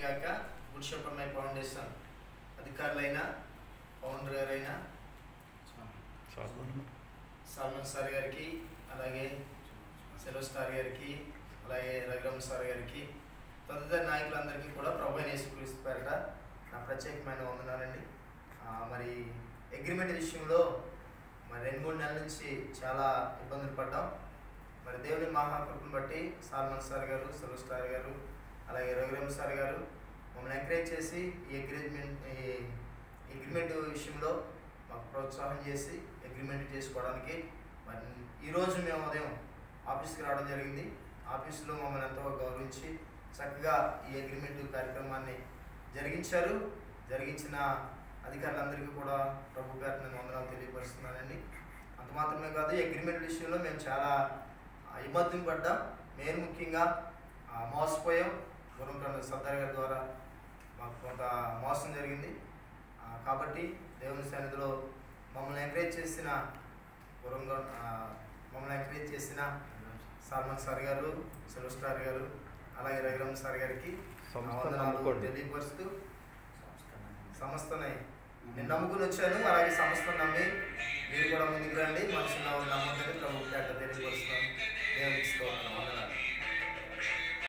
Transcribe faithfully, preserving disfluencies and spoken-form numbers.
గాక. Good shepherd my foundation అధికారులైన founder గారైన సల్మాన్ సార్ గారికి, అలాగే సెలవు స్టార్ గారికి, అలాగే రఘురామ్ సార్ గారికి, తదితర నాయకులందరికీ కూడా ప్రభు అయిన యేసుక్రీస్తు పేరిట నా ప్రత్యేకమైన వందనాలండి. మరి అగ్రిమెంట్ విషయంలో మరి రెండు మూడు నెలల నుంచి చాలా ఇబ్బందులు పడ్డాం. మరి దేవుని మహాకృపను బట్టి సల్మాన్ సార్ గారు, సెలవు స్టార్ గారు, అలాగే రఘురామ్ సార్ గారు మమ్మల్ని ఎంకరేజ్ చేసి ఈ అగ్రిమెంట్ ఈ అగ్రిమెంట్ విషయంలో మాకు ప్రోత్సాహం చేసి అగ్రిమెంట్ చేసుకోవడానికి మరి ఈరోజు మేము ఉదయం ఆఫీస్కి రావడం జరిగింది. ఆఫీసులో మమ్మల్ని ఎంతో గౌరవించి చక్కగా ఈ అగ్రిమెంట్ కార్యక్రమాన్ని జరిగించారు. జరిగించిన అధికారులందరికీ కూడా ప్రభు గారు నేను వందనాలు తెలియపరుస్తున్నానండి. అంత మాత్రమే కాదు, ఈ అగ్రిమెంట్ విషయంలో మేము చాలా ఇబ్బంది పడ్డాం. మేము ముఖ్యంగా మోసపోయాం. గురంకొండ సర్దార్ గారి ద్వారా మాకు కొంత మోసం జరిగింది. కాబట్టి దేవుని సన్నిధిలో మమ్మల్ని ఎంకరేజ్ చేసిన గురంకొండ మమ్మల్ని ఎంకరేజ్ చేసిన సల్మాన్ సార్ గారు, సెలవు స్టార్ గారు, అలాగే రఘురామ్ సార్ గారికి వందనాలు తెలియపరుస్తూ సంస్థని నేను నమ్ముకుని వచ్చాను. అలాగే సంస్థను నమ్మి మీరు కూడా ముందుకు రండి. మనుషులు నమ్మకం ప్రభు పేట తెలియపరుస్తున్నాను. దేవునికి స్తోత్రం. వందనాలు.